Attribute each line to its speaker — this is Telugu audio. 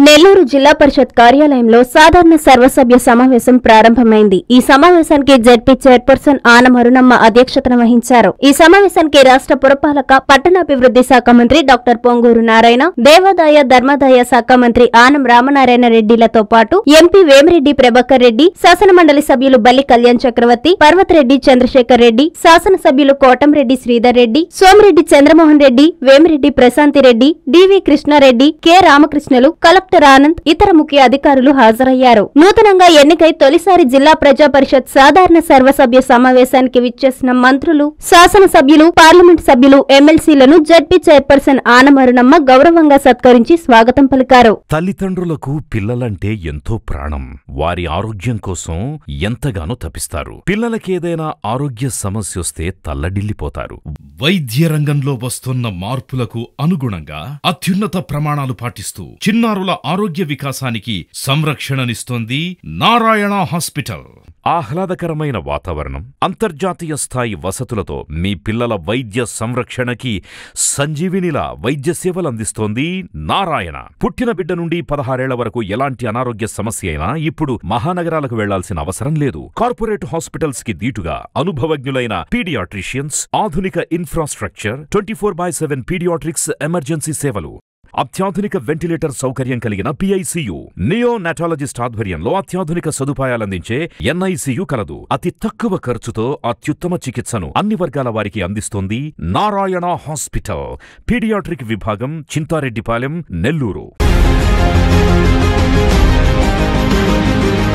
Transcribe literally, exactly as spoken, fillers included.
Speaker 1: నెల్లూరు జిల్లా పరిషత్ కార్యాలయంలో సాధారణ సర్వసభ్య సమావేశం ప్రారంభమైంది. ఈ సమావేశానికి జెడ్పీ చైర్పర్సన్ ఆనం అరుణమ్మ అధ్యక్షతన వహించారు. ఈ సమావేశానికి రాష్ట్ర పురపాలక పట్టణాభివృద్ధి శాఖ మంత్రి డాక్టర్ పొంగూరు నారాయణ, దేవాదాయ ధర్మాదాయ శాఖ మంత్రి ఆనం రామనారాయణ రెడ్డిలతో పాటు ఎంపీ వేమిరెడ్డి ప్రభాకర్ రెడ్డి, శాసనమండలి సభ్యులు బల్లి కళ్యాణ్ చక్రవర్తి, పర్వతరెడ్డి చంద్రశేఖర్ రెడ్డి, శాసనసభ్యులు కోటంరెడ్డి శ్రీధర్ రెడ్డి, సోమిరెడ్డి చంద్రమోహన్ రెడ్డి, వేమిరెడ్డి ప్రశాంతి రెడ్డి, డివి కృష్ణారెడ్డి, కె రామకృష్ణలు, కలెక్టర్ ఆనంద్, ఇతర ముఖ్య అధికారులు హాజరయ్యారు. నూతనంగా ఎన్నికై తొలిసారి జిల్లా ప్రజా పరిషత్ సాధారణ సర్వసభ్య సమావేశానికి విచ్చేసిన మంత్రులు, శాసనసభ్యులు, పార్లమెంట్ సభ్యులు, ఎమ్మెల్సీలను జడ్పీ చైర్పర్సన్ ఆనం అరుణమ్మ గౌరవంగా సత్కరించి స్వాగతం పలికారు.
Speaker 2: తల్లిదండ్రులకు పిల్లలంటే ఎంతో ప్రాణం. వారి ఆరోగ్యం కోసం ఎంతగానో తపిస్తారు. పిల్లలకేదైనా ఆరోగ్య సమస్య వస్తే తల్లడిల్లిపోతారు.
Speaker 3: వైద్య రంగంలో వస్తున్న మార్పులకు అనుగుణంగా అత్యున్నత ప్రమాణాలు పాటిస్తూ చిన్నారుల ఆరోగ్య వికాసానికి సంరక్షణనిస్తోంది నారాయణ హాస్పిటల్.
Speaker 2: ఆహ్లాదకరమైన వాతావరణం, అంతర్జాతీయ స్థాయి వసతులతో మీ పిల్లల వైద్య సంరక్షణకి సంజీవినిలా వైద్య సేవలందిస్తోంది నారాయణ. పుట్టిన బిడ్డ నుండి పదహారేళ్ల వరకు ఎలాంటి అనారోగ్య సమస్య అయినా ఇప్పుడు మహానగరాలకు వెళ్లాల్సిన అవసరం లేదు. కార్పొరేట్ హాస్పిటల్స్ కి దీటుగా అనుభవజ్ఞులైన పీడియాట్రిషియన్స్, ఆధునిక infrastructure, twenty four by seven paediatrics emergency సేవలు, అత్యాధునిక వెంటిలేటర్ సౌకర్యం కలిగిన పిఐసియు, నియో నాటాలజిస్ట్ ఆధ్వర్యంలో అత్యాధునిక సదుపాయాలందించే ఎన్ఐసియు కలదు. అతి తక్కువ ఖర్చుతో అత్యుత్తమ చికిత్సను అన్ని వర్గాల వారికి అందిస్తోంది నారాయణ హాస్పిటల్. పీడియాట్రిక్ విభాగం, చింతారెడ్డిపాలెం, నెల్లూరు.